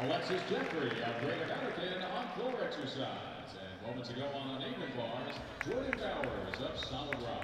Alexis Jeffrey of Great American on floor exercise. And moments ago on uneven bars, Jordan Bowers of Solid Rock.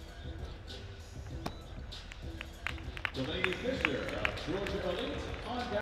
Delaney Fisher of Georgia Elite on